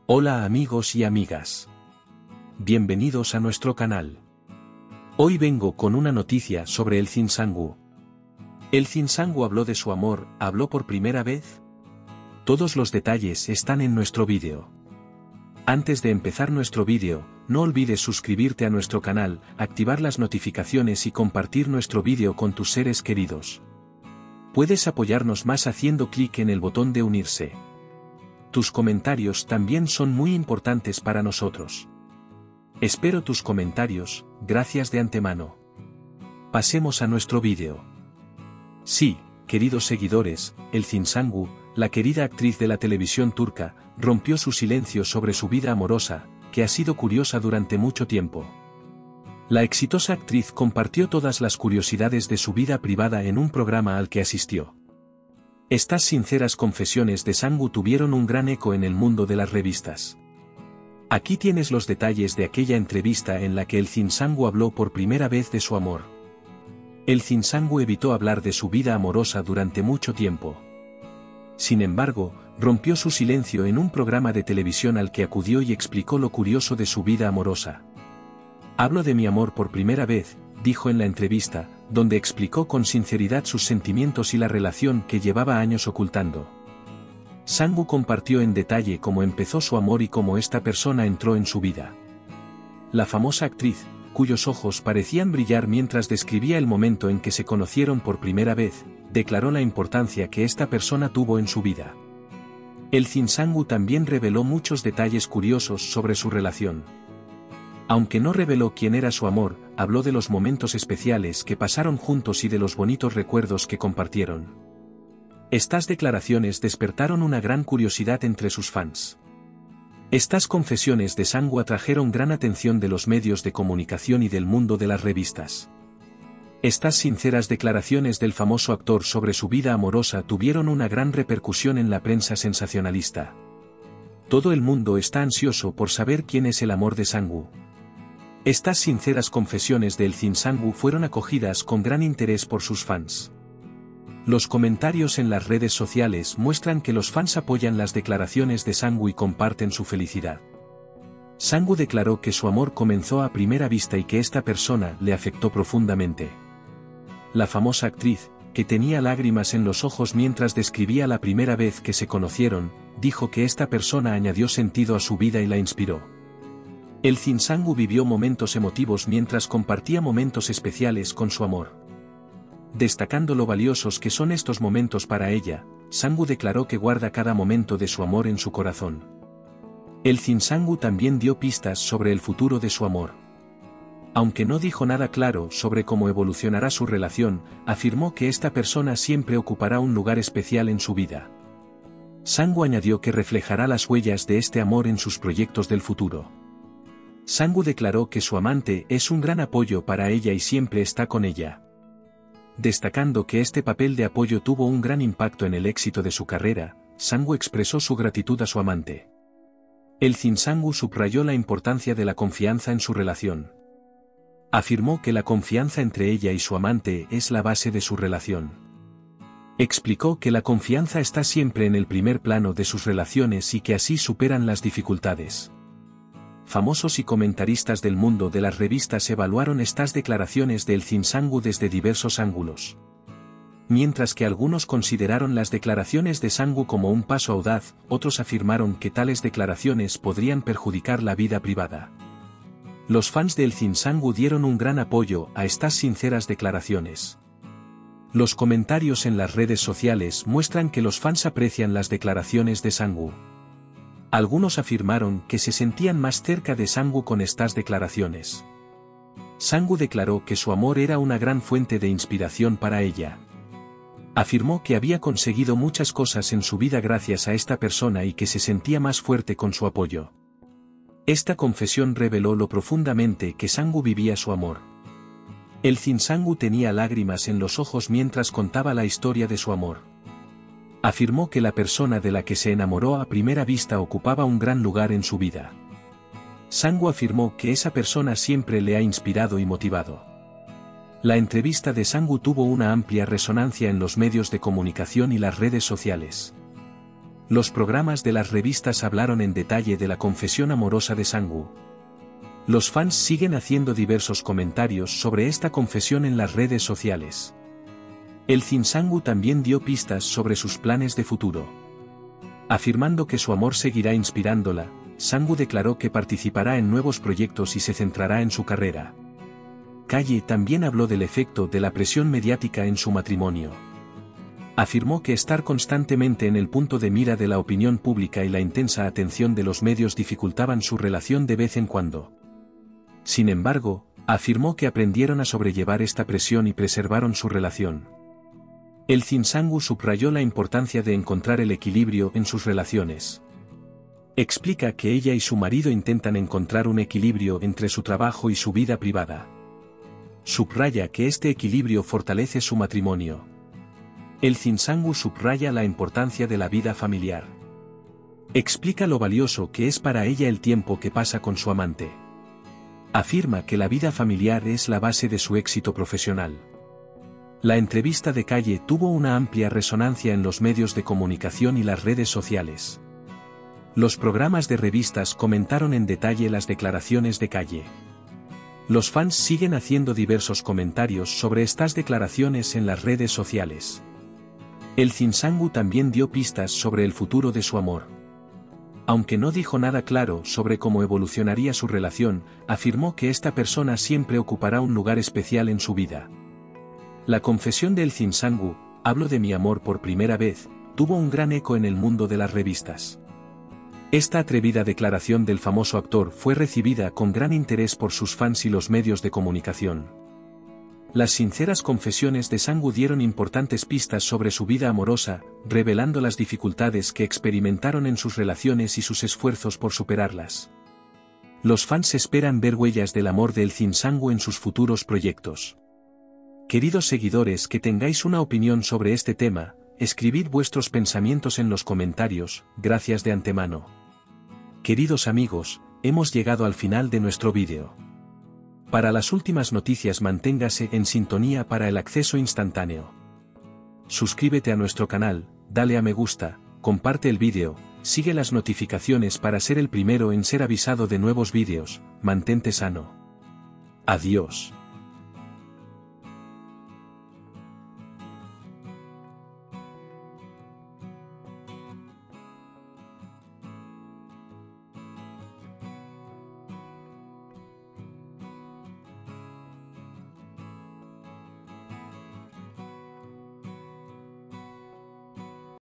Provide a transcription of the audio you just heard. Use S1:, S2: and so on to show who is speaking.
S1: Hola amigos y amigas. Bienvenidos a nuestro canal. Hoy vengo con una noticia sobre Elchin Sangu. ¿Elchin Sangu habló de su amor, habló por primera vez? Todos los detalles están en nuestro vídeo. Antes de empezar nuestro vídeo, no olvides suscribirte a nuestro canal, activar las notificaciones y compartir nuestro vídeo con tus seres queridos. Puedes apoyarnos más haciendo clic en el botón de unirse. Tus comentarios también son muy importantes para nosotros. Espero tus comentarios, gracias de antemano. Pasemos a nuestro vídeo. Sí, queridos seguidores, Elchin Sangu, la querida actriz de la televisión turca, rompió su silencio sobre su vida amorosa, que ha sido curiosa durante mucho tiempo. La exitosa actriz compartió todas las curiosidades de su vida privada en un programa al que asistió. Estas sinceras confesiones de Sangu tuvieron un gran eco en el mundo de las revistas. Aquí tienes los detalles de aquella entrevista en la que Elchin Sangu habló por primera vez de su amor. Elchin Sangu evitó hablar de su vida amorosa durante mucho tiempo. Sin embargo, rompió su silencio en un programa de televisión al que acudió y explicó lo curioso de su vida amorosa. Hablo de mi amor por primera vez, dijo en la entrevista, donde explicó con sinceridad sus sentimientos y la relación que llevaba años ocultando. Sangu compartió en detalle cómo empezó su amor y cómo esta persona entró en su vida. La famosa actriz, cuyos ojos parecían brillar mientras describía el momento en que se conocieron por primera vez, declaró la importancia que esta persona tuvo en su vida. Elchin Sangu también reveló muchos detalles curiosos sobre su relación. Aunque no reveló quién era su amor, habló de los momentos especiales que pasaron juntos y de los bonitos recuerdos que compartieron. Estas declaraciones despertaron una gran curiosidad entre sus fans. Estas confesiones de Sangu atrajeron gran atención de los medios de comunicación y del mundo de las revistas. Estas sinceras declaraciones del famoso actor sobre su vida amorosa tuvieron una gran repercusión en la prensa sensacionalista. Todo el mundo está ansioso por saber quién es el amor de Sangu. Estas sinceras confesiones de Elchin Sangu fueron acogidas con gran interés por sus fans. Los comentarios en las redes sociales muestran que los fans apoyan las declaraciones de Sangu y comparten su felicidad. Sangu declaró que su amor comenzó a primera vista y que esta persona le afectó profundamente. La famosa actriz, que tenía lágrimas en los ojos mientras describía la primera vez que se conocieron, dijo que esta persona añadió sentido a su vida y la inspiró. Elchin Sangu vivió momentos emotivos mientras compartía momentos especiales con su amor. Destacando lo valiosos que son estos momentos para ella, Sangu declaró que guarda cada momento de su amor en su corazón. Elchin Sangu también dio pistas sobre el futuro de su amor. Aunque no dijo nada claro sobre cómo evolucionará su relación, afirmó que esta persona siempre ocupará un lugar especial en su vida. Sangu añadió que reflejará las huellas de este amor en sus proyectos del futuro. Sangu declaró que su amante es un gran apoyo para ella y siempre está con ella. Destacando que este papel de apoyo tuvo un gran impacto en el éxito de su carrera, Sangu expresó su gratitud a su amante. Elchin Sangu subrayó la importancia de la confianza en su relación. Afirmó que la confianza entre ella y su amante es la base de su relación. Explicó que la confianza está siempre en el primer plano de sus relaciones y que así superan las dificultades. Famosos y comentaristas del mundo de las revistas evaluaron estas declaraciones de Elchin Sangu desde diversos ángulos. Mientras que algunos consideraron las declaraciones de Sangu como un paso audaz, otros afirmaron que tales declaraciones podrían perjudicar la vida privada. Los fans de Elchin Sangu dieron un gran apoyo a estas sinceras declaraciones. Los comentarios en las redes sociales muestran que los fans aprecian las declaraciones de Sangu. Algunos afirmaron que se sentían más cerca de Sangu con estas declaraciones. Sangu declaró que su amor era una gran fuente de inspiración para ella. Afirmó que había conseguido muchas cosas en su vida gracias a esta persona y que se sentía más fuerte con su apoyo. Esta confesión reveló lo profundamente que Sangu vivía su amor. Elchin Sangu tenía lágrimas en los ojos mientras contaba la historia de su amor. Afirmó que la persona de la que se enamoró a primera vista ocupaba un gran lugar en su vida. Sangu afirmó que esa persona siempre le ha inspirado y motivado. La entrevista de Sangu tuvo una amplia resonancia en los medios de comunicación y las redes sociales. Los programas de las revistas hablaron en detalle de la confesión amorosa de Sang-woo. Los fans siguen haciendo diversos comentarios sobre esta confesión en las redes sociales. El Jin Sang-woo también dio pistas sobre sus planes de futuro. Afirmando que su amor seguirá inspirándola, Sang-woo declaró que participará en nuevos proyectos y se centrará en su carrera. Kaye también habló del efecto de la presión mediática en su matrimonio. Afirmó que estar constantemente en el punto de mira de la opinión pública y la intensa atención de los medios dificultaban su relación de vez en cuando. Sin embargo, afirmó que aprendieron a sobrellevar esta presión y preservaron su relación. El Jin Sang-woo subrayó la importancia de encontrar el equilibrio en sus relaciones. Explica que ella y su marido intentan encontrar un equilibrio entre su trabajo y su vida privada. Subraya que este equilibrio fortalece su matrimonio. El Jin Sang-woo subraya la importancia de la vida familiar. Explica lo valioso que es para ella el tiempo que pasa con su amante. Afirma que la vida familiar es la base de su éxito profesional. La entrevista de Kaye tuvo una amplia resonancia en los medios de comunicación y las redes sociales. Los programas de revistas comentaron en detalle las declaraciones de Kaye. Los fans siguen haciendo diversos comentarios sobre estas declaraciones en las redes sociales. El Jin Sang-woo también dio pistas sobre el futuro de su amor. Aunque no dijo nada claro sobre cómo evolucionaría su relación, afirmó que esta persona siempre ocupará un lugar especial en su vida. La confesión del Jin Sang-woo, "Hablo de mi amor por primera vez", tuvo un gran eco en el mundo de las revistas. Esta atrevida declaración del famoso actor fue recibida con gran interés por sus fans y los medios de comunicación. Las sinceras confesiones de Sang-woo dieron importantes pistas sobre su vida amorosa, revelando las dificultades que experimentaron en sus relaciones y sus esfuerzos por superarlas. Los fans esperan ver huellas del amor del Jin Sang-woo en sus futuros proyectos. Queridos seguidores, que tengáis una opinión sobre este tema, escribid vuestros pensamientos en los comentarios, gracias de antemano. Queridos amigos, hemos llegado al final de nuestro vídeo. Para las últimas noticias manténgase en sintonía para el acceso instantáneo. Suscríbete a nuestro canal, dale a me gusta, comparte el vídeo, sigue las notificaciones para ser el primero en ser avisado de nuevos vídeos, mantente sano. Adiós.